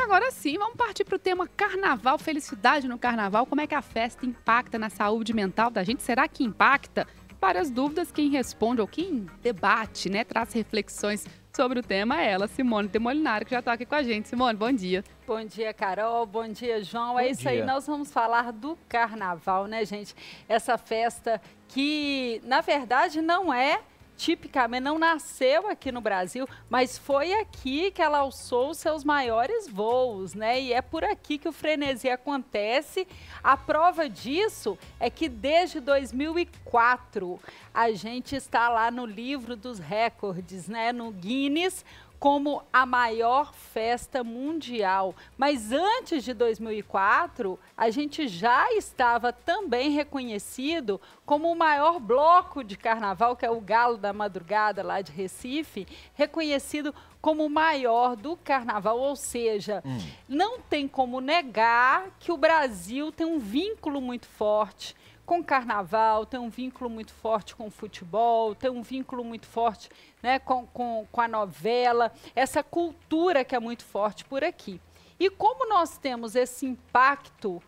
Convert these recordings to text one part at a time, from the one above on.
agora sim, vamos partir para o tema carnaval, felicidade no carnaval. Como é que a festa impacta na saúde mental da gente? Será que impacta? Várias dúvidas, quem responde ou quem debate, né, traz reflexões sobre o tema é ela, Simone de Molinari, que já está aqui com a gente. Simone, bom dia. Bom dia, Carol. Bom dia, João. Bom É isso aí, dia. nós vamos falar do carnaval, né, gente? Essa festa que, na verdade, não é tipicamente, não nasceu aqui no Brasil, mas foi aqui que ela alçou os seus maiores voos, né? E é por aqui que o frenesi acontece. A prova disso é que desde 2004 a gente está lá no livro dos recordes, né? No Guinness, como a maior festa mundial. Mas antes de 2004, a gente já estava também reconhecido como o maior bloco de carnaval, que é o Galo da Madrugada, lá de Recife, reconhecido como o maior do carnaval, ou seja, não tem como negar que o Brasil tem um vínculo muito forte com carnaval, tem um vínculo muito forte com o futebol, tem um vínculo muito forte, né, com a novela, essa cultura que é muito forte por aqui. E como nós temos esse impacto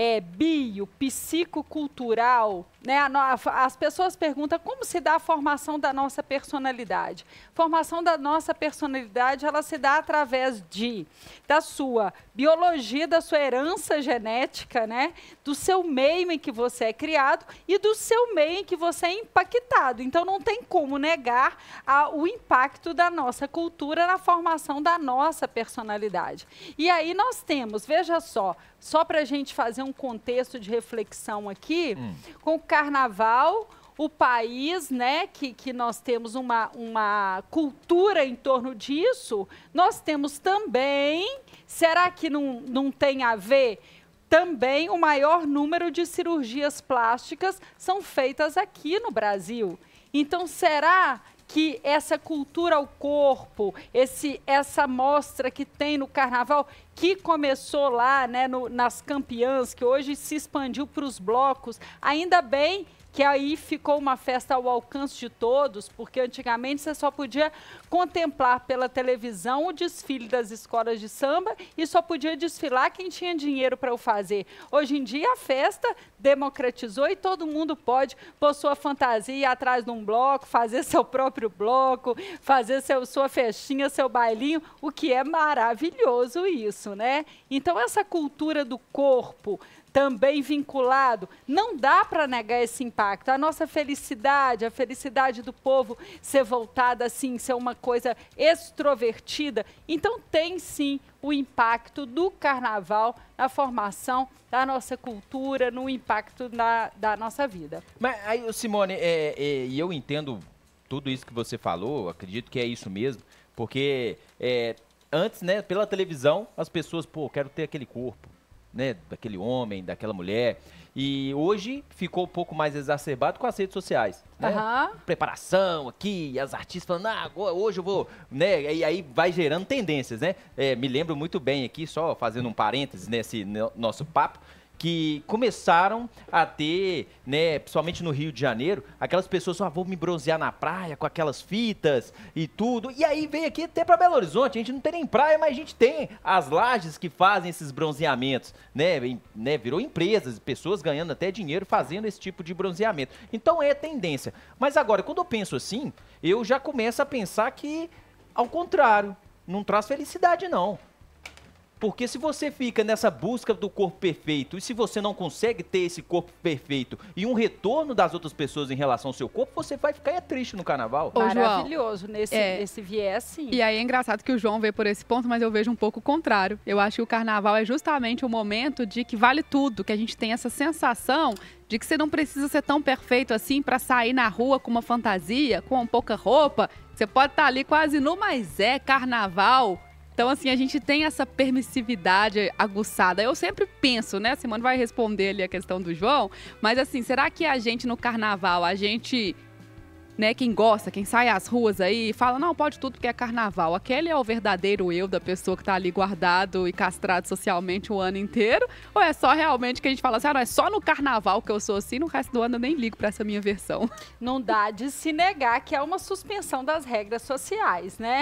psicocultural, né, as pessoas perguntam como se dá a formação da nossa personalidade. Formação da nossa personalidade, ela se dá através da sua biologia, da sua herança genética, né, do seu meio em que você é criado e do seu meio em que você é impactado. Então, não tem como negar o impacto da nossa cultura na formação da nossa personalidade. E aí nós temos, veja só para a gente fazer um contexto de reflexão aqui, com o carnaval, o país, né, que nós temos uma cultura em torno disso, nós temos também, será que não tem a ver? Também o maior número de cirurgias plásticas são feitas aqui no Brasil. Então, será que essa cultura ao corpo, essa mostra que tem no carnaval, que começou lá, né, nas campeãs, que hoje se expandiu para os blocos, ainda bem que aí ficou uma festa ao alcance de todos, porque antigamente você só podia contemplar pela televisão o desfile das escolas de samba e só podia desfilar quem tinha dinheiro para o fazer. Hoje em dia a festa democratizou e todo mundo pode pôr sua fantasia ir atrás de um bloco, fazer seu próprio bloco, fazer sua festinha, seu bailinho, o que é maravilhoso isso, né? Então essa cultura do corpo, também vinculado, não dá para negar esse impacto. A nossa felicidade, a felicidade do povo ser voltada assim, ser uma coisa extrovertida. Então tem sim o impacto do carnaval na formação da nossa cultura, no impacto da nossa vida. Mas aí, Simone, e eu entendo tudo isso que você falou, acredito que é isso mesmo, porque antes, né, pela televisão, as pessoas, pô, quero ter aquele corpo, né, daquele homem, daquela mulher. E hoje ficou um pouco mais exacerbado com as redes sociais, né? Preparação aqui, as artistas falando, agora, hoje eu vou, né? E aí vai gerando tendências, né? Me lembro muito bem aqui, só fazendo um parênteses nesse nosso papo, que começaram a ter, né, principalmente no Rio de Janeiro, aquelas pessoas, vou me bronzear na praia com aquelas fitas e tudo. E aí veio aqui até para Belo Horizonte, a gente não tem nem praia, mas a gente tem as lajes que fazem esses bronzeamentos, né? Virou empresas, pessoas ganhando até dinheiro fazendo esse tipo de bronzeamento. Então é tendência. Mas agora, quando eu penso assim, eu já começo a pensar que, ao contrário, não traz felicidade não. Porque se você fica nessa busca do corpo perfeito e se você não consegue ter esse corpo perfeito e um retorno das outras pessoas em relação ao seu corpo, você vai ficar triste no carnaval. Ô, maravilhoso, nesse viés, sim. E aí é engraçado que o João vê por esse ponto, mas eu vejo um pouco o contrário. Eu acho que o carnaval é justamente o momento de que vale tudo, que a gente tem essa sensação de que você não precisa ser tão perfeito assim para sair na rua com uma fantasia, com pouca roupa. Você pode estar ali quase nu, mas é carnaval. Então, assim, a gente tem essa permissividade aguçada. Eu sempre penso, né? A Simone vai responder ali a questão do João, mas assim, será que a gente no carnaval, a gente, né, quem gosta, quem sai às ruas aí, fala, não, pode tudo porque é carnaval. Aquele é o verdadeiro eu da pessoa que tá ali guardado e castrado socialmente o ano inteiro? Ou é só realmente que a gente fala assim, não, é só no carnaval que eu sou assim, no resto do ano eu nem ligo pra essa minha versão? Não dá de se negar que é uma suspensão das regras sociais, né?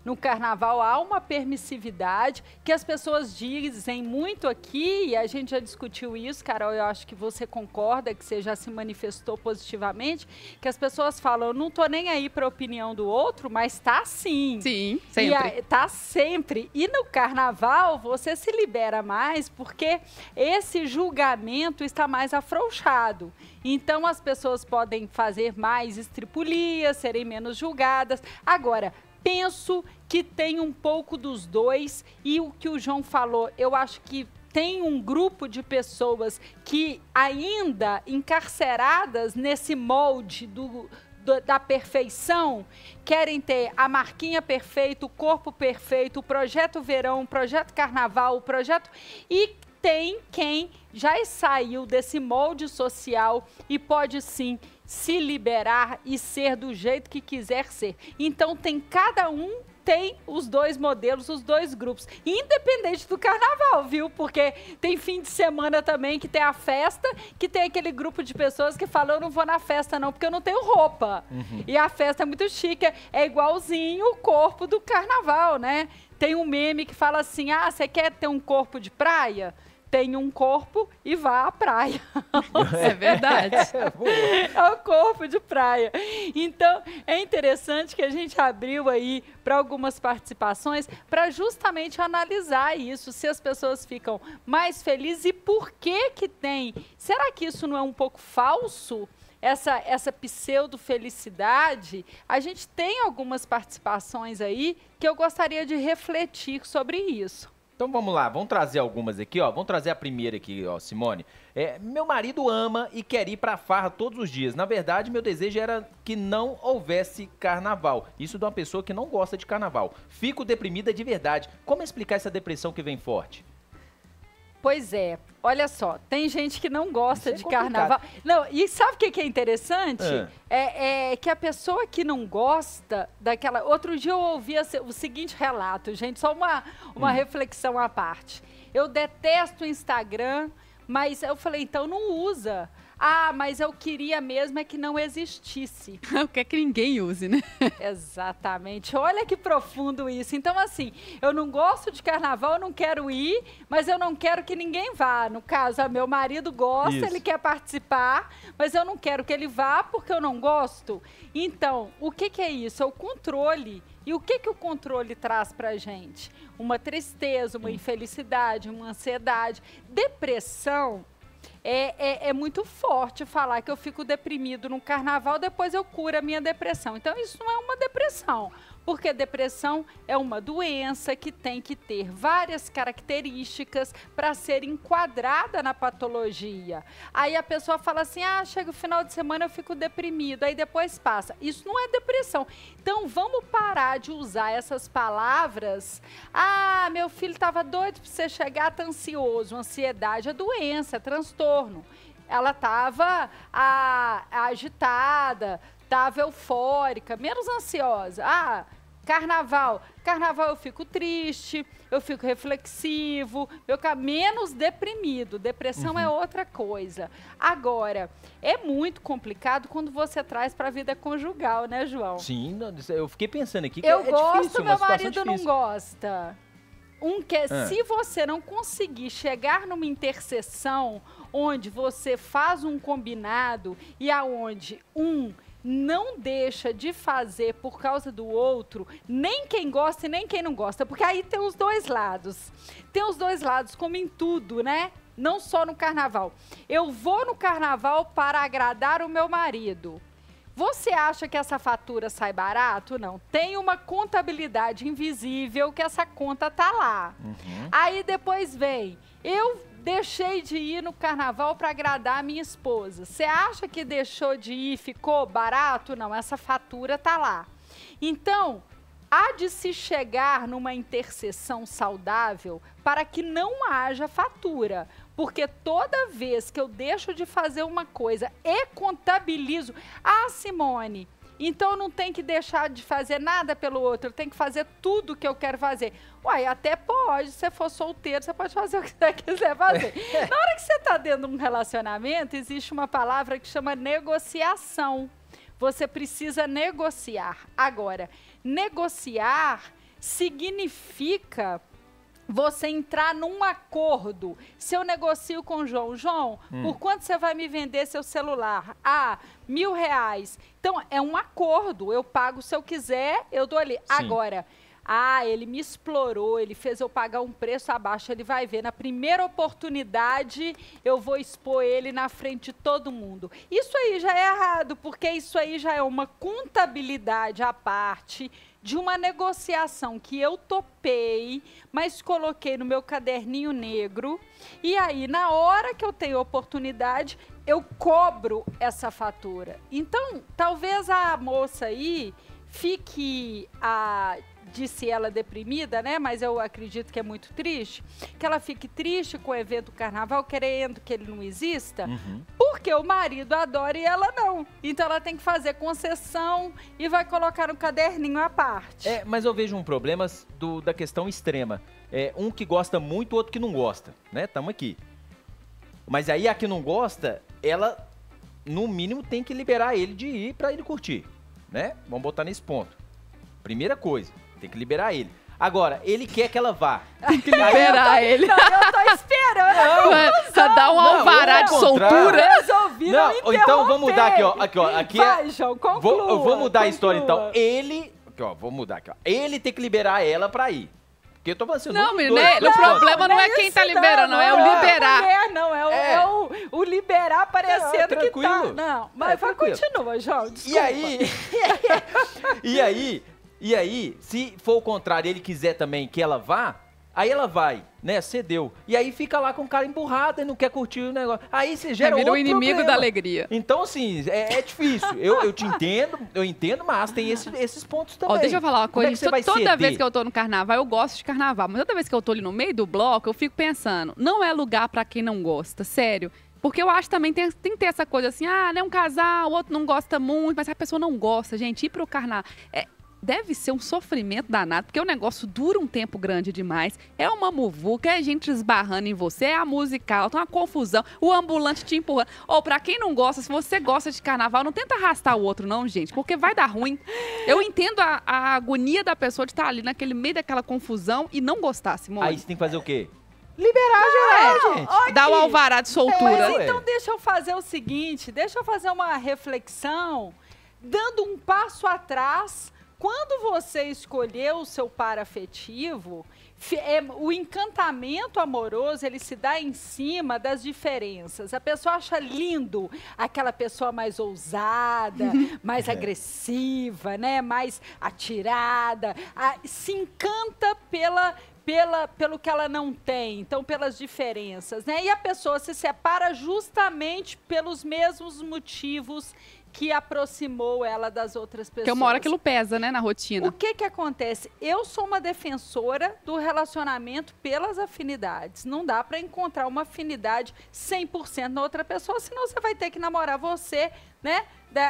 No carnaval há uma permissividade que as pessoas dizem muito aqui, e a gente já discutiu isso, Carol, eu acho que você concorda, que você já se manifestou positivamente, que as pessoas falam, eu não tô nem aí para a opinião do outro, mas tá sim. Sim, sempre. Tá sempre. E no carnaval você se libera mais porque esse julgamento está mais afrouxado. Então as pessoas podem fazer mais estripulias, serem menos julgadas. Agora, penso que tem um pouco dos dois, e o que o João falou, eu acho que tem um grupo de pessoas que ainda encarceradas nesse molde da perfeição, querem ter a marquinha perfeita, o corpo perfeito, o projeto verão, o projeto carnaval, o projeto... E tem quem já saiu desse molde social e pode sim se liberar e ser do jeito que quiser ser. Então cada um tem os dois modelos, os dois grupos, independente do carnaval, viu? Porque tem fim de semana também que tem a festa, que tem aquele grupo de pessoas que falam, eu não vou na festa não, porque eu não tenho roupa. E a festa é muito chique, é igualzinho o corpo do carnaval, né? Tem um meme que fala assim, ah, você quer ter um corpo de praia? Tem um corpo e vá à praia. É verdade. É o corpo de praia. Então, é interessante que a gente abriu aí para algumas participações para justamente analisar isso, se as pessoas ficam mais felizes e por que que tem. Será que isso não é um pouco falso? Essa pseudo-felicidade? A gente tem algumas participações aí que eu gostaria de refletir sobre isso. Então vamos lá, vamos trazer algumas aqui, ó. Vamos trazer a primeira aqui, ó, Simone. Meu marido ama e quer ir pra farra todos os dias. Na verdade, meu desejo era que não houvesse carnaval. Isso de uma pessoa que não gosta de carnaval. Fico deprimida de verdade. Como explicar essa depressão que vem forte? Pois é, olha só, tem gente que não gosta de carnaval. Não, e sabe o que é interessante? É que a pessoa que não gosta daquela... Outro dia eu ouvi o seguinte relato, gente, só uma reflexão à parte. Eu detesto o Instagram, mas eu falei, então não usa. Ah, mas eu queria mesmo é que não existisse. Não quer que ninguém use, né? Exatamente. Olha que profundo isso. Então, assim, eu não gosto de carnaval, eu não quero ir, mas eu não quero que ninguém vá. No caso, meu marido gosta, ele quer participar, mas eu não quero que ele vá porque eu não gosto. Então, o que é isso? É o controle. E o que o controle traz pra gente? Uma tristeza, uma infelicidade, uma ansiedade. Depressão. É muito forte falar que eu fico deprimido no carnaval, depois eu curo a minha depressão. Então, isso não é uma depressão, porque depressão é uma doença que tem que ter várias características para ser enquadrada na patologia. Aí a pessoa fala assim, ah, chega o final de semana eu fico deprimido, aí depois passa. Isso não é depressão. Então, vamos parar de usar essas palavras. Ah, meu filho estava doido para você chegar, tá ansioso. Ansiedade é doença, é transtorno. Ela estava agitada, estava eufórica, menos ansiosa. Ah, carnaval. Carnaval eu fico triste, eu fico reflexivo, eu fico menos deprimido. Depressão é outra coisa. Agora, é muito complicado quando você traz para a vida conjugal, né, João? Sim, eu fiquei pensando aqui que eu é difícil, gosto, meu marido difícil. não gosta. Se você não conseguir chegar numa interseção onde você faz um combinado e aonde não deixa de fazer por causa do outro, nem quem gosta e nem quem não gosta, porque aí tem os dois lados. Tem os dois lados, como em tudo, né? Não só no carnaval. Eu vou no carnaval para agradar o meu marido. Você acha que essa fatura sai barato? Não. Tem uma contabilidade invisível que essa conta tá lá. Aí depois vem, eu deixei de ir no carnaval para agradar a minha esposa. Você acha que deixou de ir, ficou barato? Não, essa fatura tá lá. Então, há de se chegar numa interseção saudável para que não haja fatura. Porque toda vez que eu deixo de fazer uma coisa e contabilizo... Ah, Simone, então eu não tenho que deixar de fazer nada pelo outro, eu tenho que fazer tudo que eu quero fazer. Uai, até pode, se você for solteiro, você pode fazer o que você quiser fazer. Na hora que você está dentro de um relacionamento, existe uma palavra que chama negociação. Você precisa negociar. Agora, negociar significa você entrar num acordo. Se eu negocio com o João, por quanto você vai me vender seu celular? Ah, R$1.000. Então, é um acordo. Eu pago se eu quiser, eu dou ali. Sim. Agora, ele me explorou, ele fez eu pagar um preço abaixo, ele vai ver. Na primeira oportunidade, eu vou expor ele na frente de todo mundo. Isso aí já é errado, porque isso aí já é uma contabilidade à parte de uma negociação que eu topei, mas coloquei no meu caderninho negro. E aí, na hora que eu tenho oportunidade, eu cobro essa fatura. Então, talvez a moça aí fique disse ela deprimida, né? Mas eu acredito que é muito triste. Que ela fique triste com o evento carnaval, querendo que ele não exista, porque o marido adora e ela não. Então ela tem que fazer concessão e vai colocar no caderninho à parte. Mas eu vejo um problema da questão extrema. Um que gosta muito, o outro que não gosta, né? Tamo aqui. Mas aí a que não gosta, ela, no mínimo, tem que liberar ele de ir pra ele curtir, né? Vamos botar nesse ponto. Primeira coisa. Tem que liberar ele. Agora, ele quer que ela vá. Tem que liberar ele. Não, eu tô esperando. Só dá um alvará de soltura. Não, então vamos mudar aqui, ó. Aqui vai, João, conclua. Eu vou mudar a história, então. Ele... Aqui, ó, vou mudar aqui, ó. Ele tem que liberar ela pra ir. Porque eu tô falando assim... Não, menino, o problema não é quem tá liberando, não. É o liberar. É o liberar parecendo que tá. Não, mas continua, João, desculpa. E aí, se for o contrário, ele quiser também que ela vá, aí ela vai, né? Cedeu. E aí fica lá com o cara emburrado e não quer curtir o negócio. Aí você gera outro problema. Vira o inimigo da alegria. Então, assim, é difícil. Eu te entendo, mas tem esses pontos também. Deixa eu falar uma coisa. Toda vez que eu tô no carnaval, eu gosto de carnaval. Mas toda vez que eu tô ali no meio do bloco, eu fico pensando, não é lugar pra quem não gosta, sério. Porque eu acho também tem que ter essa coisa assim, né? Um casal, o outro não gosta muito, mas a pessoa não gosta, gente. Ir pro carnaval... Deve ser um sofrimento danado, porque o negócio dura um tempo grande demais. É uma muvuca, é gente esbarrando em você, é a musical, tem uma confusão, o ambulante te empurrando. Pra quem não gosta, se você gosta de carnaval, não tenta arrastar o outro não, gente, porque vai dar ruim. Eu entendo a agonia da pessoa de estar ali naquele meio daquela confusão e não gostar, Simone. Aí você tem que fazer o quê? Liberar, gente. Dá o alvará de soltura. Mas então deixa eu fazer o seguinte, deixa eu fazer uma reflexão, dando um passo atrás. Quando você escolheu o seu par afetivo, o encantamento amoroso, ele se dá em cima das diferenças. A pessoa acha lindo aquela pessoa mais ousada, mais agressiva, né? Mais atirada. Se encanta pelo que ela não tem, então pelas diferenças, né? E a pessoa se separa justamente pelos mesmos motivos que aproximou ela das outras pessoas. Porque uma hora aquilo pesa, né, na rotina. O que acontece? Eu sou uma defensora do relacionamento pelas afinidades. Não dá para encontrar uma afinidade 100% na outra pessoa, senão você vai ter que namorar você, né?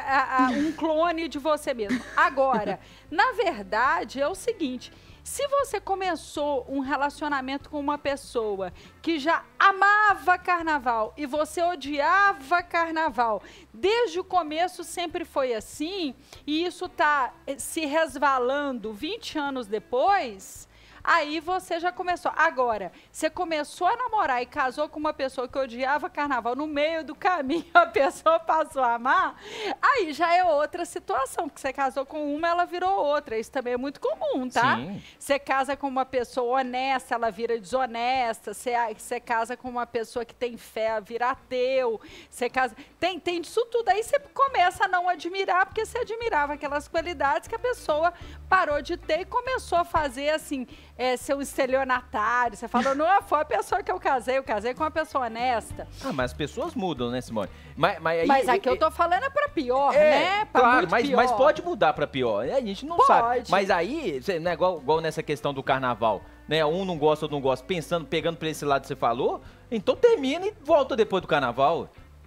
Um clone de você mesmo. Agora, na verdade, é o seguinte... Se você começou um relacionamento com uma pessoa que já amava carnaval e você odiava carnaval, desde o começo sempre foi assim, e isso está se resvalando 20 anos depois... Aí você já começou. Agora, você começou a namorar e casou com uma pessoa que odiava carnaval, no meio do caminho a pessoa passou a amar, aí já é outra situação, porque você casou com uma, ela virou outra. Isso também é muito comum, tá? Sim. Você casa com uma pessoa honesta, ela vira desonesta. Você casa com uma pessoa que tem fé, ela vira ateu. Você casa... Tem disso tudo. Aí você começa a não admirar, porque você admirava aquelas qualidades que a pessoa parou de ter e começou a fazer, assim... ser um estelionatário. Você falou, não foi a pessoa que eu casei com uma pessoa honesta. Mas as pessoas mudam, né, Simone? Mas aqui eu tô falando é pra pior, né? Pra claro, pior. Mas pode mudar pra pior. A gente não sabe. Mas aí, né, igual nessa questão do carnaval, né? Um não gosta, outro não gosta, pegando pra esse lado que você falou, então termina e volta depois do carnaval.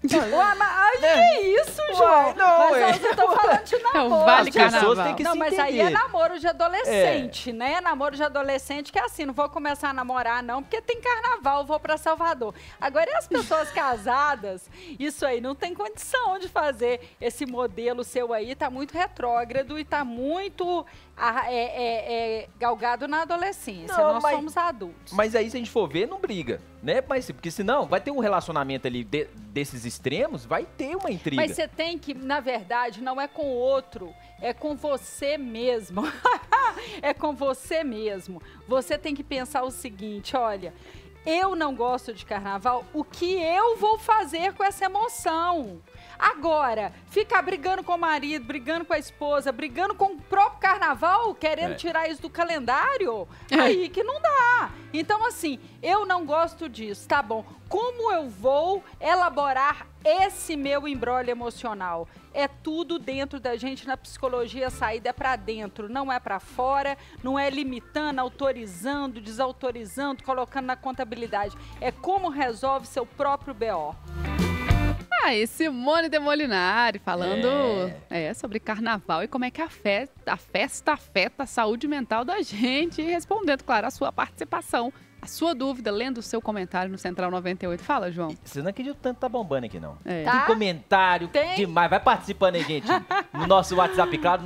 Ué, mas que isso, João? Não, mas eu tô falando de namoro. Vale As pessoas carnaval. têm que Não, se mas aí entender. é namoro de adolescente, né? Namoro de adolescente que é assim, não vou começar a namorar não, porque tem carnaval, vou pra Salvador. Agora, e as pessoas casadas? Isso aí não tem condição de fazer. Esse modelo seu aí tá muito retrógrado e tá muito galgado na adolescência. Não, Nós mas- somos adultos. Mas aí, se a gente for ver, não briga, né? Mas, porque senão vai ter um relacionamento ali desses extremos, vai ter uma intriga. Mas você tem que, na verdade, não é com o outro, é com você mesmo. É com você mesmo. Você tem que pensar o seguinte, olha, eu não gosto de carnaval, o que eu vou fazer com essa emoção? Agora, ficar brigando com o marido, brigando com a esposa, brigando com o próprio carnaval, querendo tirar isso do calendário, aí que não dá. Então, assim, eu não gosto disso, tá bom. Como eu vou elaborar esse meu imbróglio emocional? É tudo dentro da gente, na psicologia, a saída é pra dentro, não é pra fora, não é limitando, autorizando, desautorizando, colocando na contabilidade. É como resolve seu próprio BO. E Simone de Molinari falando sobre carnaval e como é que a festa afeta a saúde mental da gente. E respondendo, claro, a sua participação, a sua dúvida, lendo o seu comentário no Central 98. Fala, João. Você não acredita tanto tá bombando aqui, não. É. Tá? Tem comentário Tem? demais. Vai participando aí, gente. No nosso WhatsApp, claro,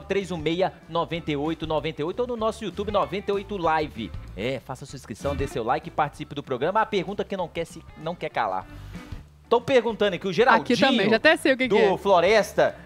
99316-9898 ou no nosso YouTube 98 Live. Faça sua inscrição, dê seu like e participe do programa. A pergunta que não quer calar. Tô perguntando aqui, o Geraldinho Aqui também, já até sei o que do que é. Floresta.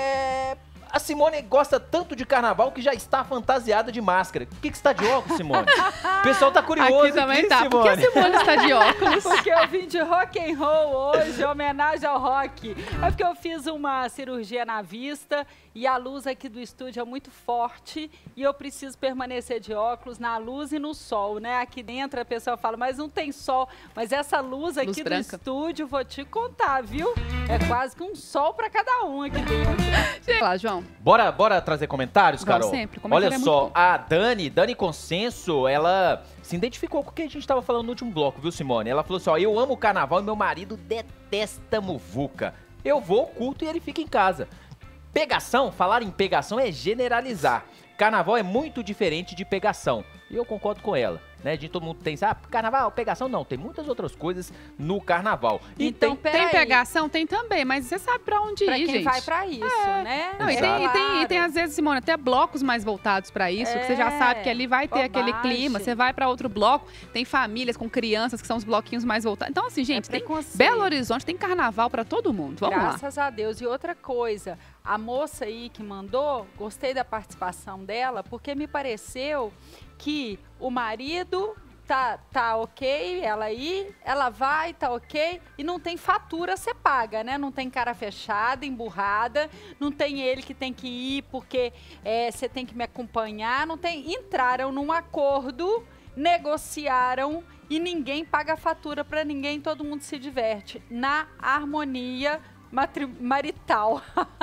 A Simone gosta tanto de carnaval que já está fantasiada de máscara. Por que você está de óculos, Simone? O pessoal tá curioso Aqui também tá. Por Simone. que a Simone está de óculos? Porque eu vim de rock and roll hoje, em homenagem ao rock. É porque eu fiz uma cirurgia na vista e a luz aqui do estúdio é muito forte e eu preciso permanecer de óculos na luz e no sol, né? Aqui dentro a pessoa fala, mas não tem sol. Mas essa luz aqui do branca. estúdio, vou te contar, viu? É quase que um sol para cada um aqui dentro. Vai lá, João. Bora trazer comentários, Vamos Carol? sempre, comentário Olha é só, muito bom. a Dani Consenso, ela se identificou com o que a gente estava falando no último bloco, viu, Simone? Ela falou assim, ó, eu amo o carnaval e meu marido detesta muvuca. Eu vou, curto e ele fica em casa. Pegação, falar em pegação é generalizar. Carnaval é muito diferente de pegação. E eu concordo com ela, né? De todo mundo tem, carnaval, pegação não, tem muitas outras coisas no carnaval. E Então, Tem peraí. pegação? Tem também, mas você sabe pra onde Pra ir, quem gente. vai pra isso, né? Não, e tem, às vezes, Simone, até blocos mais voltados pra isso, que você já sabe que ali vai ter aquele bobagem. clima. Você vai pra outro bloco, tem famílias com crianças que são os bloquinhos mais voltados. Então, assim, gente, tem preconceito. Belo Horizonte, tem carnaval pra todo mundo. Vamos lá. Graças a Deus. E outra coisa, a moça aí que mandou, gostei da participação dela, porque me pareceu que o marido tá ok, ela aí, ela vai, tá ok, e não tem fatura, você paga, né? Não tem cara fechada, emburrada, não tem ele que tem que ir porque você tem que me acompanhar, não tem. Entraram num acordo, negociaram e ninguém paga a fatura pra ninguém, todo mundo se diverte. Na harmonia marital.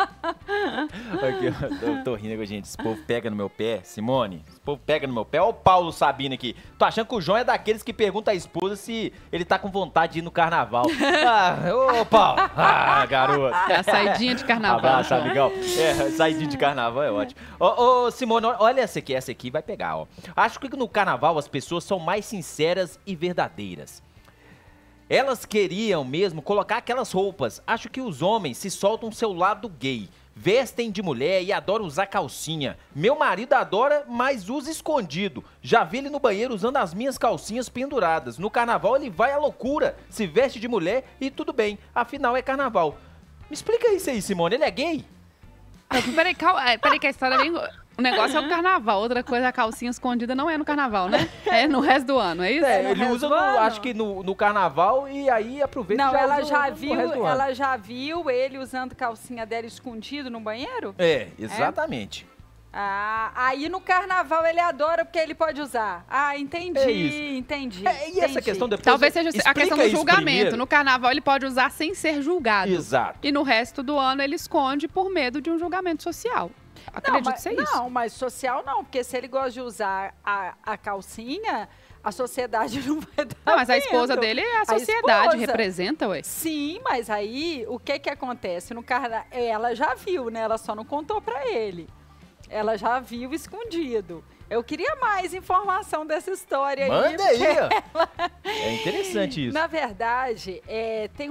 Aqui, eu tô rindo com a gente. Esse povo pega no meu pé, Simone. Esse povo pega no meu pé. Olha o Paulo Sabino aqui. Tô achando que o João é daqueles que pergunta à esposa se ele tá com vontade de ir no carnaval. Ô, Paulo. Garoto. É a saidinha de carnaval. Abraço, João. amigão. Saidinha de carnaval é ótimo. Ô, Simone, olha essa aqui vai pegar, ó. Acho que no carnaval as pessoas são mais sinceras e verdadeiras. Elas queriam mesmo colocar aquelas roupas. Acho que os homens se soltam seu lado gay. Vestem de mulher e adoram usar calcinha. Meu marido adora, mas usa escondido. Já vi ele no banheiro usando as minhas calcinhas penduradas. No carnaval ele vai à loucura, se veste de mulher e tudo bem. Afinal é carnaval. Me explica isso aí, Simone. Ele é gay? Não, peraí, que a história é bem... O negócio é o carnaval. Outra coisa, a calcinha escondida não é no carnaval, né? É no resto do ano, é isso? Ele usa, acho que no carnaval e aí aproveita. Não, e ela usa já no viu, resto do ano. ela já viu ele usando calcinha dela escondido no banheiro? Exatamente. Aí no carnaval ele adora porque ele pode usar. Entendi, É isso. entendi. E essa questão depois... Talvez seja a explica questão do isso julgamento. primeiro. No carnaval ele pode usar sem ser julgado. Exato. E no resto do ano ele esconde por medo de um julgamento social. Acredito ser isso. Não, mas social não, porque se ele gosta de usar a calcinha, a sociedade não vai dar. Não, mas a esposa dele é a sociedade, representa, ué. Sim, mas aí o que acontece? No carnaval, ela já viu, né? Ela só não contou pra ele. Ela já viu escondido. Eu queria mais informação dessa história. Manda aí, ó. É interessante isso. Na verdade, tem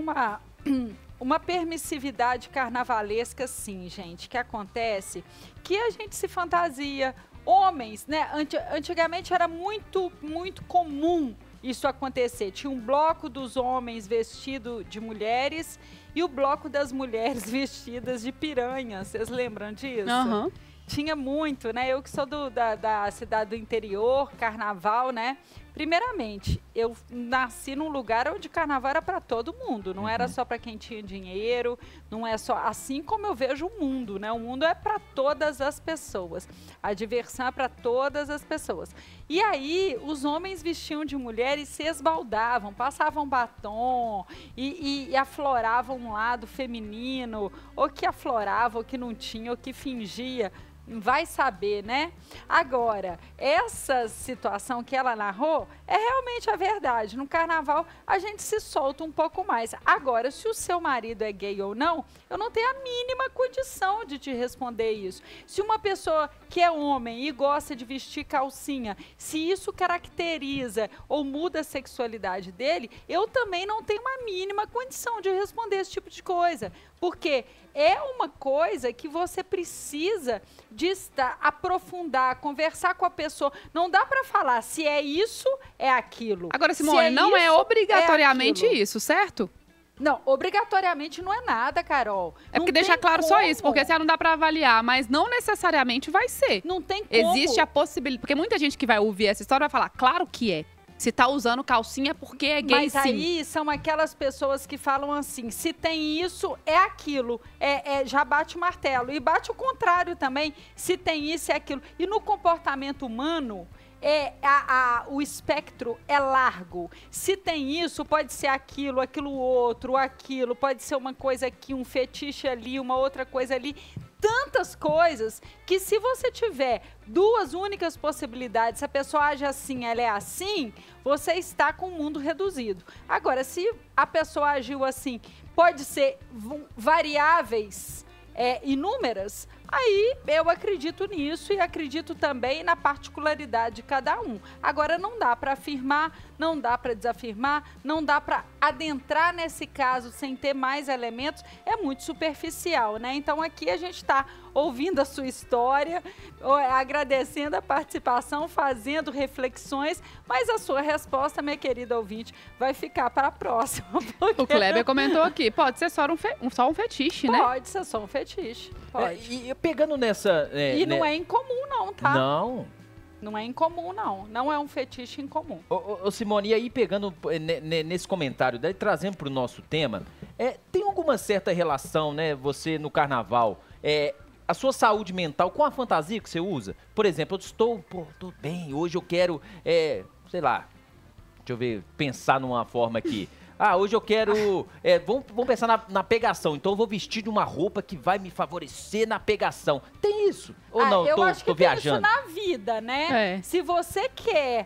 uma permissividade carnavalesca, sim, gente, que acontece, que a gente se fantasia. Homens, né? Antigamente era muito, muito comum isso acontecer. Tinha um bloco dos homens vestido de mulheres e o bloco das mulheres vestidas de piranha. Vocês lembram disso? Uhum. Tinha muito, né? Eu que sou da cidade do interior, carnaval, né? Primeiramente, eu nasci num lugar onde carnaval era para todo mundo, não era só para quem tinha dinheiro, não é só assim como eu vejo o mundo, né? O mundo é para todas as pessoas, a diversão é para todas as pessoas. E aí, os homens vestiam de mulher e se esbaldavam, passavam batom e afloravam um lado feminino, ou que aflorava, ou que não tinha, ou que fingia. Vai saber, né? Agora, essa situação que ela narrou é realmente a verdade. No carnaval, a gente se solta um pouco mais. Agora, se o seu marido é gay ou não, eu não tenho a mínima condição de te responder isso. Se uma pessoa que é homem e gosta de vestir calcinha, se isso caracteriza ou muda a sexualidade dele, eu também não tenho uma mínima condição de responder esse tipo de coisa. Porque é uma coisa que você precisa de estar, aprofundar, conversar com a pessoa. Não dá para falar se é isso, é aquilo. Agora, Simone, não é obrigatoriamente isso, certo? Não, obrigatoriamente não é nada, Carol. É porque deixar claro só isso, porque se não dá para avaliar, mas não necessariamente vai ser. Não tem como. Existe a possibilidade, porque muita gente que vai ouvir essa história vai falar, claro que é. Se tá usando calcinha porque é gay, mas sim. Aí são aquelas pessoas que falam assim, se tem isso, é aquilo. Já bate o martelo. E bate o contrário também, se tem isso, é aquilo. E no comportamento humano, o espectro é largo. Se tem isso, pode ser aquilo, aquilo outro, aquilo. Pode ser uma coisa aqui, um fetiche ali, uma outra coisa ali. Tantas coisas que se você tiver duas únicas possibilidades, se a pessoa age assim, ela é assim, você está com o mundo reduzido. Agora, se a pessoa agiu assim, pode ser variáveis inúmeras, aí eu acredito nisso e acredito também na particularidade de cada um. Agora, não dá para afirmar, não dá para desafirmar, não dá para adentrar nesse caso sem ter mais elementos, é muito superficial, né? Então, aqui a gente está ouvindo a sua história, agradecendo a participação, fazendo reflexões, mas a sua resposta, minha querida ouvinte, vai ficar para a próxima. O Kleber comentou aqui, pode ser só um fetiche, né? Pode ser só um fetiche, pode. E pegando nessa... e não é incomum não, tá? Não. Não é incomum, não. Não é um fetiche incomum. Ô Simone, e aí pegando nesse comentário, daí trazendo para o nosso tema, tem alguma certa relação, né, você no carnaval, a sua saúde mental com a fantasia que você usa? Por exemplo, eu tô bem, hoje eu quero, sei lá, deixa eu ver, pensar numa forma aqui. Hoje eu quero... vamos pensar na pegação. Então eu vou vestir de uma roupa que vai me favorecer na pegação. Tem isso? Ou não? Eu acho que viajando. Tem isso na vida, né? Se você quer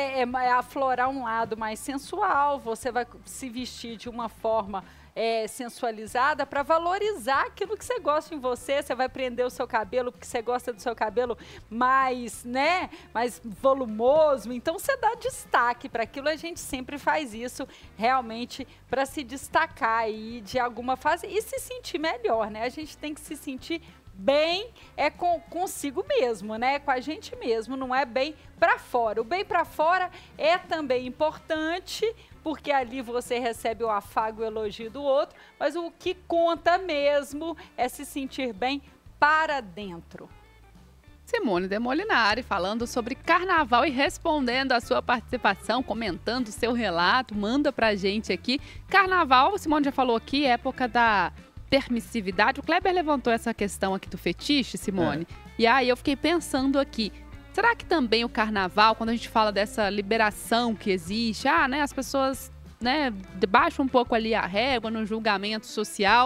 aflorar um lado mais sensual, você vai se vestir de uma forma sensualizada para valorizar aquilo que você gosta em você. Você vai prender o seu cabelo porque você gosta do seu cabelo mais, né, mais volumoso. Então você dá destaque para aquilo. A gente sempre faz isso realmente para se destacar aí de alguma fase e se sentir melhor, né? A gente tem que se sentir bem consigo mesmo, né? Com a gente mesmo, não é bem para fora. O bem para fora é também importante, porque ali você recebe o afago e o elogio do outro, mas o que conta mesmo é se sentir bem para dentro. Simone de Molinari falando sobre carnaval e respondendo a sua participação, comentando o seu relato, manda pra gente aqui. Carnaval, a Simone já falou aqui, época da permissividade. O Kleber levantou essa questão aqui do fetiche, Simone, e aí eu fiquei pensando aqui, será que também o carnaval, quando a gente fala dessa liberação que existe, né, as pessoas, né, baixam um pouco ali a régua no julgamento social,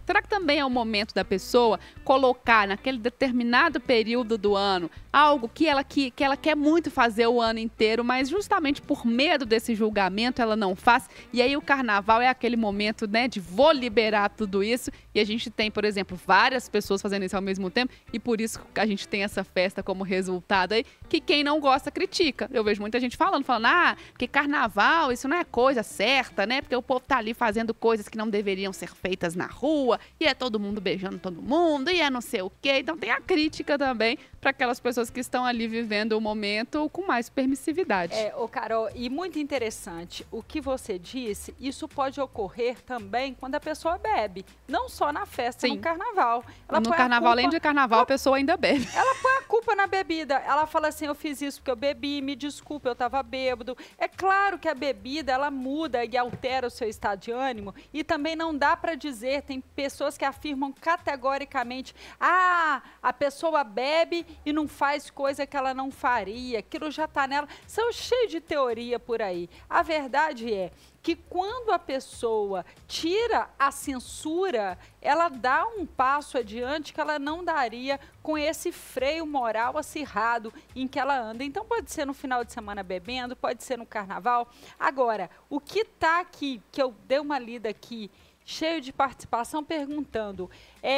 Será que também é o momento da pessoa colocar naquele determinado período do ano algo que ela quer muito fazer o ano inteiro, mas justamente por medo desse julgamento ela não faz? E aí o carnaval é aquele momento, né, de vou liberar tudo isso. E a gente tem, por exemplo, várias pessoas fazendo isso ao mesmo tempo e por isso a gente tem essa festa como resultado aí, que quem não gosta critica. Eu vejo muita gente falando, porque carnaval, isso não é coisa certa, né? Porque o povo tá ali fazendo coisas que não deveriam ser feitas na rua, e é todo mundo beijando todo mundo, e é não sei o quê. Então tem a crítica também para aquelas pessoas que estão ali vivendo o momento com mais permissividade. Carol, e muito interessante, o que você disse, isso pode ocorrer também quando a pessoa bebe, não só na festa, no carnaval. No carnaval, além de carnaval, a pessoa ainda bebe. Ela põe a culpa na bebida, ela fala assim, eu fiz isso porque eu bebi, me desculpe, eu estava bêbado. É claro que a bebida, ela muda e altera o seu estado de ânimo e também não dá para dizer, tem pessoas que afirmam categoricamente, a pessoa bebe e não faz coisa que ela não faria, aquilo já está nela. São cheios de teoria por aí. A verdade é que quando a pessoa tira a censura, ela dá um passo adiante que ela não daria com esse freio moral acirrado em que ela anda. Então pode ser no final de semana bebendo, pode ser no carnaval. Agora, o que está aqui, que eu dei uma lida aqui, cheio de participação, perguntando,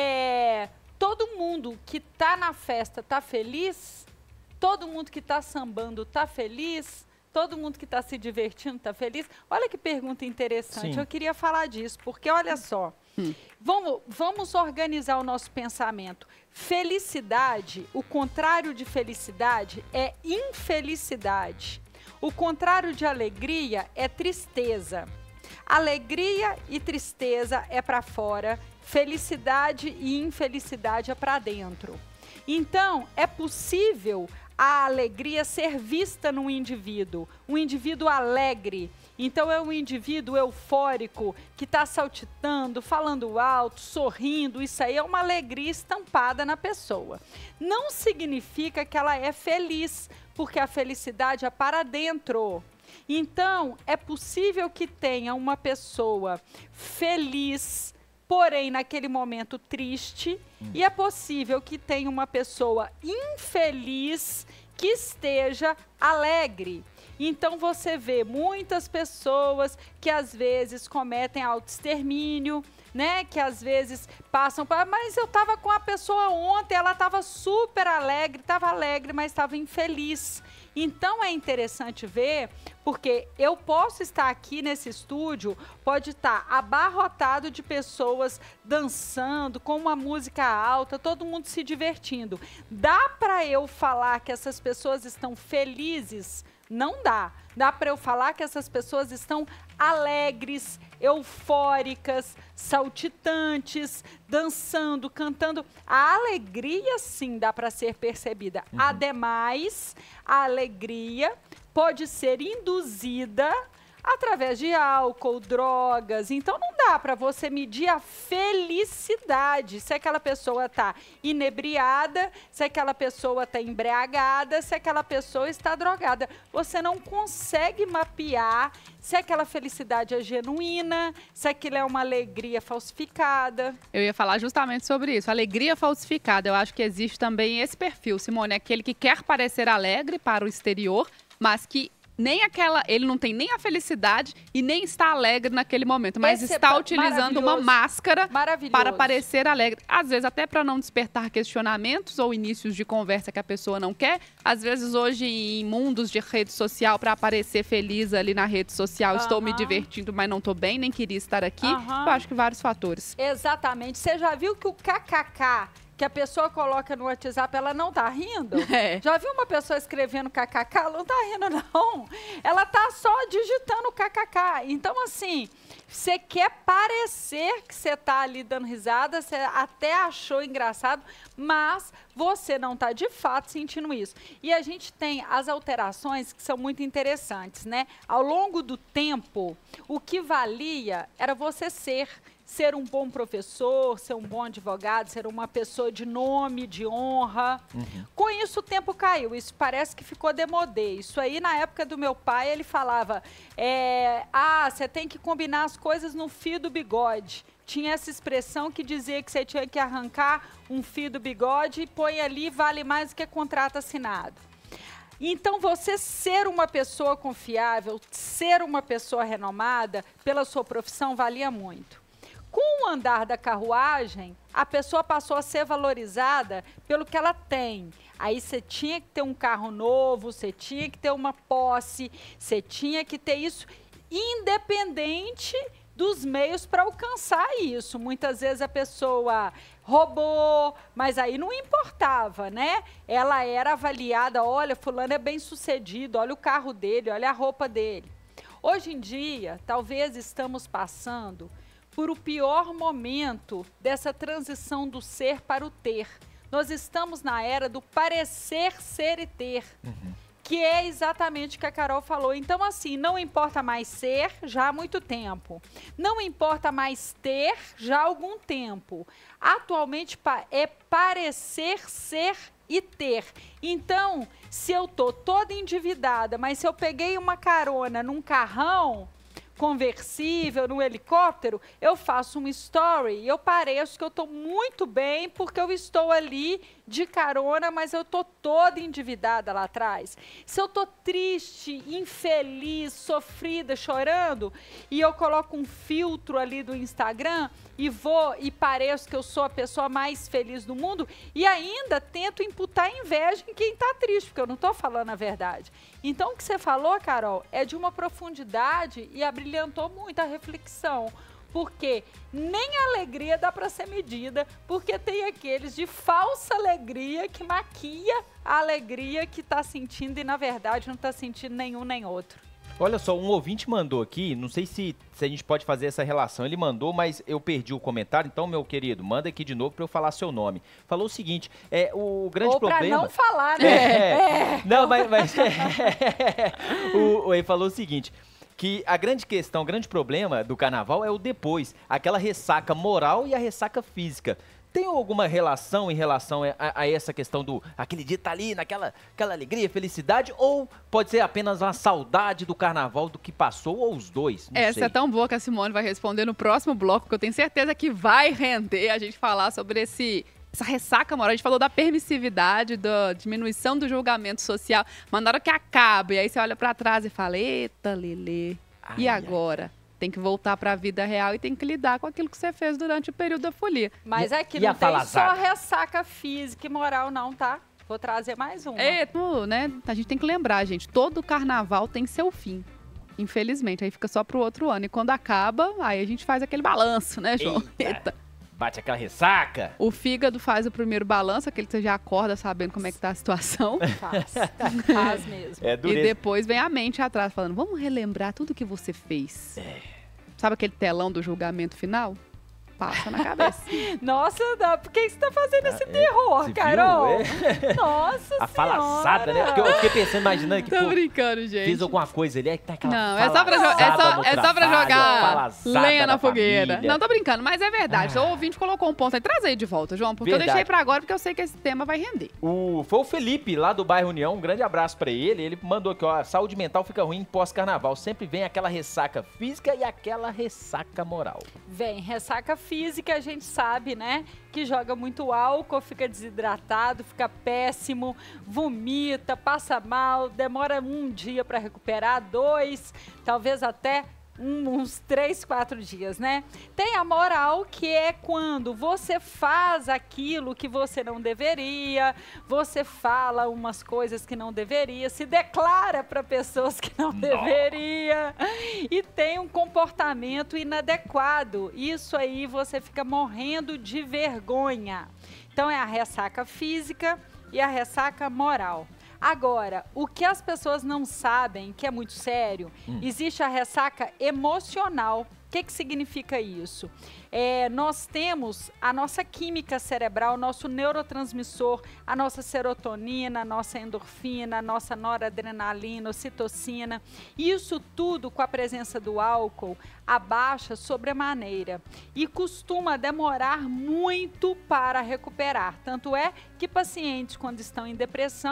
todo mundo que está na festa está feliz? Todo mundo que está sambando está feliz? Todo mundo que está se divertindo está feliz? Olha que pergunta interessante. Sim. Eu queria falar disso, porque olha só, vamos organizar o nosso pensamento. Felicidade, o contrário de felicidade é infelicidade. O contrário de alegria é tristeza. Alegria e tristeza é para fora, felicidade e infelicidade é para dentro. Então, é possível a alegria ser vista no indivíduo, um indivíduo alegre. Então é um indivíduo eufórico, que está saltitando, falando alto, sorrindo, isso aí é uma alegria estampada na pessoa. Não significa que ela é feliz, porque a felicidade é para dentro. Então, é possível que tenha uma pessoa feliz, porém, naquele momento triste, e é possível que tenha uma pessoa infeliz que esteja alegre. Então, você vê muitas pessoas que, às vezes, cometem autoextermínio, né? Que, às vezes, passam para... Mas eu estava com a pessoa ontem, ela estava super alegre, mas estava infeliz. Então, é interessante ver, porque eu posso estar aqui nesse estúdio, pode estar abarrotado de pessoas dançando, com uma música alta, todo mundo se divertindo. Dá para eu falar que essas pessoas estão felizes? Não dá. Dá para eu falar que essas pessoas estão alegres, eufóricas, saltitantes, dançando, cantando. A alegria, sim, dá para ser percebida. Ademais, a alegria pode ser induzida através de álcool, drogas. Então, não dá para você medir a felicidade. Se aquela pessoa está inebriada, se aquela pessoa está embriagada, se aquela pessoa está drogada. Você não consegue mapear se aquela felicidade é genuína, se aquilo é uma alegria falsificada. Eu ia falar justamente sobre isso. Alegria falsificada. Eu acho que existe também esse perfil, Simone, aquele que quer parecer alegre para o exterior, mas que ele não tem nem a felicidade e nem está alegre naquele momento, mas está utilizando uma máscara para parecer alegre. Às vezes até para não despertar questionamentos ou inícios de conversa que a pessoa não quer. Às vezes hoje em mundos de rede social, para aparecer feliz ali na rede social, estou me divertindo, mas não estou bem, nem queria estar aqui. Eu acho que vários fatores. Exatamente. Você já viu que o kkk que a pessoa coloca no WhatsApp, ela não tá rindo? Já viu uma pessoa escrevendo kkk? Ela não tá rindo, não. Ela tá só digitando kkk. Então, assim, você quer parecer que você tá ali dando risada, você até achou engraçado, mas você não tá de fato sentindo isso. E a gente tem as alterações que são muito interessantes, né? Ao longo do tempo, o que valia era você ser um bom professor, ser um bom advogado, ser uma pessoa de nome, de honra. Com isso, o tempo caiu. Isso parece que ficou demodê. Isso aí, na época do meu pai, ele falava, você tem que combinar as coisas no fio do bigode. tinha essa expressão que dizia que você tinha que arrancar um fio do bigode e põe ali, vale mais do que contrato assinado. Então, você ser uma pessoa confiável, ser uma pessoa renomada pela sua profissão valia muito. Com o andar da carruagem, a pessoa passou a ser valorizada pelo que ela tem. Aí você tinha que ter um carro novo, você tinha que ter uma posse, você tinha que ter isso, independente dos meios para alcançar isso. Muitas vezes a pessoa roubou, mas aí não importava, né? Ela era avaliada, olha, fulano é bem sucedido, olha o carro dele, olha a roupa dele. Hoje em dia, talvez estamos passando por o pior momento dessa transição do ser para o ter. Nós estamos na era do parecer ser e ter. Que é exatamente o que a Carol falou. Então, assim, não importa mais ser já há muito tempo. Não importa mais ter já há algum tempo. Atualmente é parecer ser e ter. Então, se eu tô toda endividada, mas se eu peguei uma carona num carrão conversível, no helicóptero, eu faço um story e eu pareço que eu estou muito bem porque eu estou ali de carona, mas eu estou toda endividada lá atrás. Se eu estou triste, infeliz, sofrida, chorando, e eu coloco um filtro ali do Instagram e vou e pareço que eu sou a pessoa mais feliz do mundo e ainda tento imputar inveja em quem está triste, porque eu não estou falando a verdade. Então, o que você falou, Carol, é de uma profundidade e abrilhantou muito a reflexão. Porque nem a alegria dá para ser medida, porque tem aqueles de falsa alegria que maquia a alegria que está sentindo e, na verdade, não está sentindo nenhum nem outro. Olha só, um ouvinte mandou aqui, não sei se a gente pode fazer essa relação. Ele mandou, mas eu perdi o comentário. Então, meu querido, manda aqui de novo para eu falar seu nome. Falou o seguinte, o grande ou problema... Ou para não falar, né? Não, mas ele falou o seguinte... que a grande questão, o grande problema do carnaval é o depois, aquela ressaca moral e a ressaca física. Tem alguma relação em relação a essa questão do aquele dia tá ali naquela alegria, felicidade, ou pode ser apenas uma saudade do carnaval do que passou, ou os dois? Essa é tão boa que a Simone vai responder no próximo bloco, que eu tenho certeza que vai render a gente falar sobre essa ressaca moral. A gente falou da permissividade, da diminuição do julgamento social, mas na hora que acaba, e aí você olha pra trás e fala, eita, Lelê, e agora? Tem que voltar para a vida real e tem que lidar com aquilo que você fez durante o período da folia. Mas aqui não tem só ressaca física e moral não, tá? Vou trazer mais uma. Né? A gente tem que lembrar, gente, todo carnaval tem seu fim. Infelizmente, aí fica só pro outro ano. E quando acaba, aí a gente faz aquele balanço, né, João? Eita. Bate aquela ressaca. O fígado faz o primeiro balanço, aquele que você já acorda sabendo como é que tá a situação. Faz mesmo. E depois vem a mente atrás falando, vamos relembrar tudo que você fez. Sabe aquele telão do julgamento final? Passa na cabeça. Nossa, por que você tá fazendo esse terror, Carol? Nossa a falazada, né? Porque eu fiquei pensando, imaginando que, tô brincando, gente. Fiz alguma coisa ali, aí tá aquela não, é só pra jogar lenha na fogueira. Família. Não, tô brincando, mas é verdade. O ouvinte colocou um ponto aí. Traz aí de volta, João, porque eu deixei pra agora, porque eu sei que esse tema vai render. Foi o Felipe, lá do bairro União, um grande abraço pra ele. Ele mandou aqui, ó, saúde mental fica ruim pós-carnaval. Sempre vem aquela ressaca física e aquela ressaca moral. Vem, ressaca física, a gente sabe, né? Que joga muito álcool, fica desidratado, fica péssimo, vomita, passa mal, demora um dia para recuperar, 2, talvez até uns 3, 4 dias, né? Tem a moral, que é quando você faz aquilo que você não deveria, você fala umas coisas que não deveria, se declara para pessoas que não deveria e tem um comportamento inadequado. Isso aí você fica morrendo de vergonha. Então é a ressaca física e a ressaca moral. Agora, o que as pessoas não sabem, que é muito sério, existe a ressaca emocional. O que significa isso? Nós temos a nossa química cerebral, nosso neurotransmissor, a nossa serotonina, a nossa endorfina, a nossa noradrenalina, ocitocina. Isso tudo, com a presença do álcool, abaixa sobremaneira e costuma demorar muito para recuperar. Tanto é que pacientes, quando estão em depressão,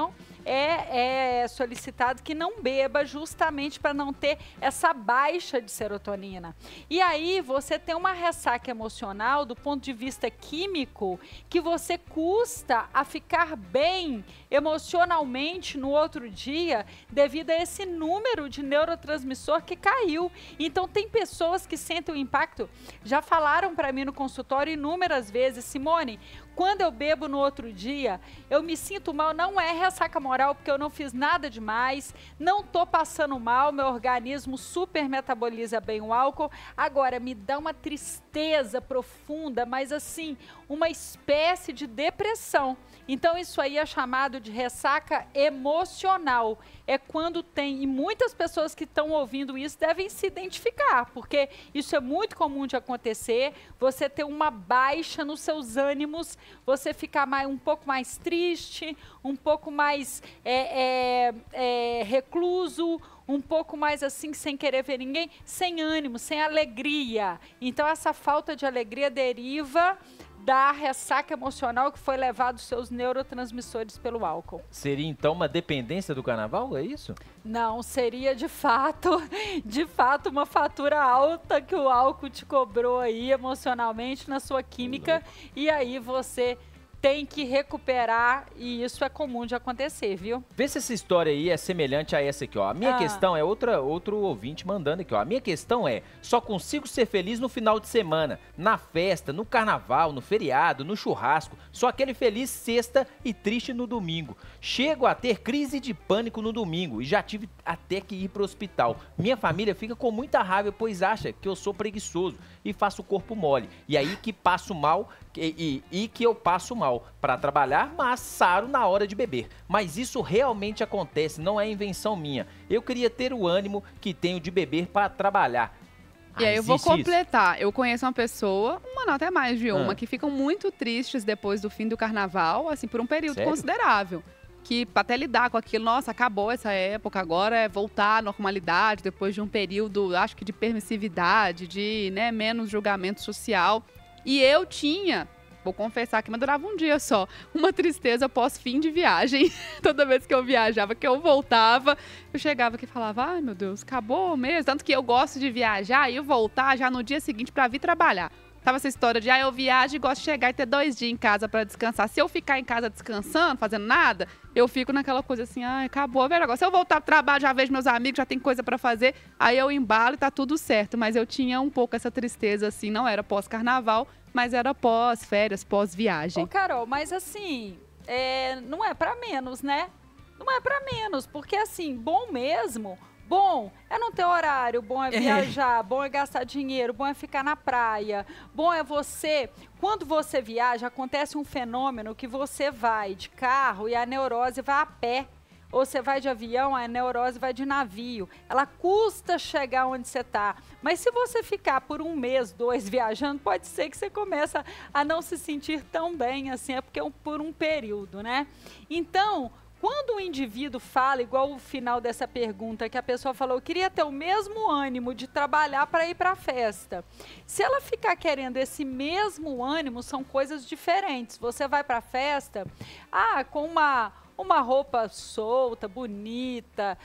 é solicitado que não beba, justamente para não ter essa baixa de serotonina. E aí você tem uma ressaca emocional do ponto de vista químico, que você custa a ficar bem emocionalmente no outro dia devido a esse número de neurotransmissor que caiu. Então tem pessoas que sentem o impacto, já falaram para mim no consultório inúmeras vezes: Simone, quando eu bebo no outro dia, eu me sinto mal. Não é ressaca moral, porque eu não fiz nada demais, não tô passando mal, meu organismo super metaboliza bem o álcool. Agora, me dá uma tristeza profunda, mas assim, uma espécie de depressão. Então, isso aí é chamado de ressaca emocional. É quando tem, e muitas pessoas que estão ouvindo isso devem se identificar, porque isso é muito comum de acontecer, você ter uma baixa nos seus ânimos, você ficar um pouco mais triste, um pouco mais recluso, um pouco mais assim, sem querer ver ninguém, sem ânimo, sem alegria. Então, essa falta de alegria deriva da ressaca emocional que foi levado os seus neurotransmissores pelo álcool. Seria então uma dependência do carnaval, é isso? Não, seria de fato uma fatura alta que o álcool te cobrou aí emocionalmente na sua química, e aí você tem que recuperar, e isso é comum de acontecer, viu? Vê se essa história aí é semelhante a essa aqui, ó. A minha questão é outro ouvinte mandando aqui, ó. A minha questão é: só consigo ser feliz no final de semana, na festa, no carnaval, no feriado, no churrasco. Só aquele feliz sexta e triste no domingo. Chego a ter crise de pânico no domingo e já tive até que ir pro hospital. Minha família fica com muita raiva, pois acha que eu sou preguiçoso e faço o corpo mole. E aí que passo mal e que eu passo mal para trabalhar, mas saro na hora de beber. Mas isso realmente acontece, não é invenção minha. Eu queria ter o ânimo que tenho de beber para trabalhar. E aí eu vou completar. Eu conheço uma pessoa, não, até mais de uma, que ficam muito tristes depois do fim do carnaval, assim, por um período considerável. Que até lidar com aquilo, nossa, acabou essa época, agora é voltar à normalidade, depois de um período, acho que de permissividade, de menos julgamento social. E eu tinha, vou confessar que mas durava um dia só, uma tristeza pós-fim de viagem. Toda vez que eu viajava, que eu voltava, eu chegava aqui e falava: ai meu Deus, acabou mesmo. Tanto que eu gosto de viajar e voltar já no dia seguinte para vir trabalhar. Tava essa história de, eu viajo e gosto de chegar e ter 2 dias em casa para descansar. Se eu ficar em casa descansando, fazendo nada, eu fico naquela coisa assim: ai, acabou. Agora, se eu voltar pro trabalho, já vejo meus amigos, já tem coisa para fazer, aí eu embalo e tá tudo certo. Mas eu tinha um pouco essa tristeza, assim, não era pós-carnaval, mas era pós-férias, pós-viagem. Ô, Carol, mas assim, não é para menos, né? Não é para menos, porque assim, bom mesmo... Bom é não ter horário, bom é viajar, bom é gastar dinheiro, bom é ficar na praia, bom é você... Quando você viaja, acontece um fenômeno que você vai de carro e a neurose vai a pé. Ou você vai de avião, a neurose vai de navio. Ela custa chegar onde você está. Mas se você ficar por 1 mês, 2 viajando, pode ser que você comece a não se sentir tão bem assim, é porque por um período, né? Então... Quando o indivíduo fala, igual o final dessa pergunta, que a pessoa falou, eu queria ter o mesmo ânimo de trabalhar para ir para a festa. Se ela ficar querendo esse mesmo ânimo, são coisas diferentes. Você vai para a festa, com uma roupa solta, bonita,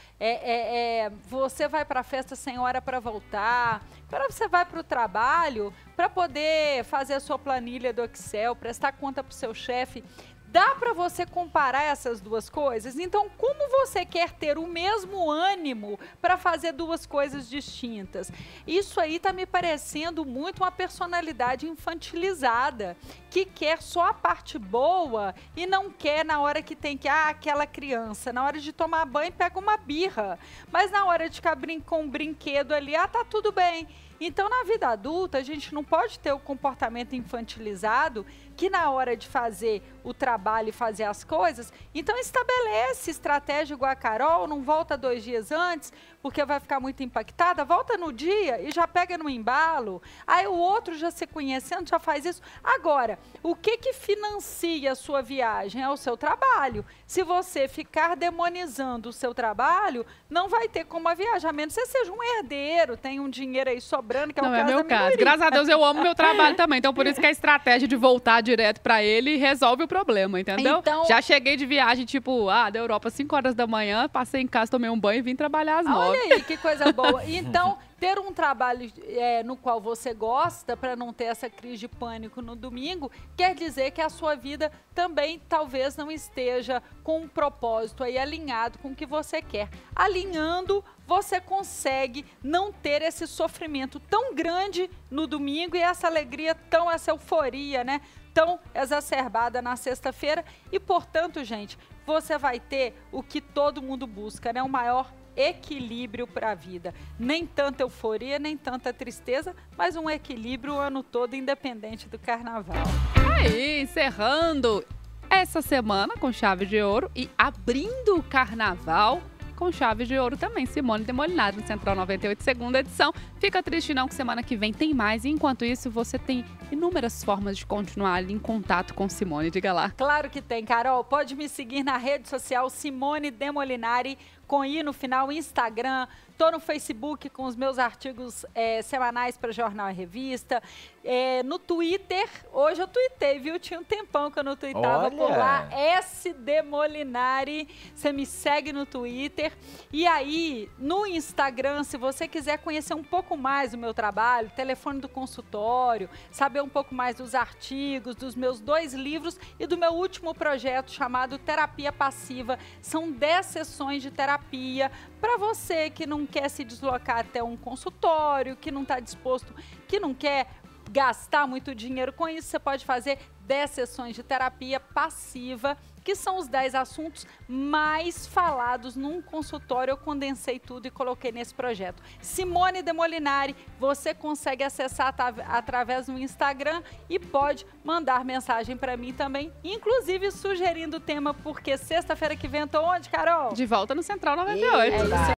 você vai para a festa sem hora para voltar. Agora você vai para o trabalho para poder fazer a sua planilha do Excel, prestar conta para o seu chefe. Dá para você comparar essas duas coisas? Então, como você quer ter o mesmo ânimo para fazer 2 coisas distintas? Isso aí está me parecendo muito uma personalidade infantilizada, que quer só a parte boa e não quer na hora que tem que... aquela criança, na hora de tomar banho, pega uma birra. Mas na hora de ficar com um brinquedo ali, tá tudo bem. Então, na vida adulta, a gente não pode ter o comportamento infantilizado que na hora de fazer o trabalho e fazer as coisas, então estabelece estratégia igual a Carol, não volta 2 dias antes, porque vai ficar muito impactada, volta no dia e já pega no embalo, aí o outro já se conhecendo, já faz isso. Agora, o que financia a sua viagem? É o seu trabalho. Se você ficar demonizando o seu trabalho, não vai ter como a viagem, a menos que você seja um herdeiro, tenha um dinheiro aí sobrando, quebrando, que é o Não caso é meu da caso. minoria. Graças a Deus eu amo meu trabalho também. Então por isso que a estratégia de voltar direto pra ele resolve o problema, entendeu? Então- Já cheguei de viagem, tipo, da Europa, 5 horas da manhã, passei em casa, tomei um banho e vim trabalhar às 9. Olha aí, que coisa boa. Então, ter um trabalho no qual você gosta, para não ter essa crise de pânico no domingo, quer dizer que a sua vida também talvez não esteja com um propósito aí alinhado com o que você quer. Alinhando, você consegue não ter esse sofrimento tão grande no domingo e essa alegria essa euforia, né? Tão exacerbada na sexta-feira. E, portanto, gente, você vai ter o que todo mundo busca, né? O maior equilíbrio para a vida. Nem tanta euforia, nem tanta tristeza, mas um equilíbrio o ano todo, independente do carnaval. Aí, encerrando essa semana com chave de ouro e abrindo o carnaval com chave de ouro também. Simone de Molinari no Central 98, segunda edição. Fica triste não que semana que vem tem mais. E enquanto isso, você tem inúmeras formas de continuar ali em contato com Simone. Diga lá. Claro que tem, Carol. Pode me seguir na rede social Simone de Molinari, com I no final, Instagram. Tô no Facebook com os meus artigos semanais para Jornal e Revista. No Twitter, hoje eu tuitei, viu? Tinha um tempão que eu não tuitava por lá. SD Molinari, você me segue no Twitter. E aí, no Instagram, se você quiser conhecer um pouco mais do meu trabalho, telefone do consultório, saber um pouco mais dos artigos, dos meus 2 livros e do meu último projeto chamado Terapia Passiva. São 10 sessões de terapia para você que não quer se deslocar até um consultório, que não está disposto, que não quer gastar muito dinheiro com isso. Você pode fazer 10 sessões de terapia passiva, que são os 10 assuntos mais falados num consultório. Eu condensei tudo e coloquei nesse projeto. Simone de Molinari, você consegue acessar através do Instagram e pode mandar mensagem para mim também, inclusive sugerindo o tema, porque sexta-feira que vem eu tô onde, Carol? De volta no Central 98. É isso.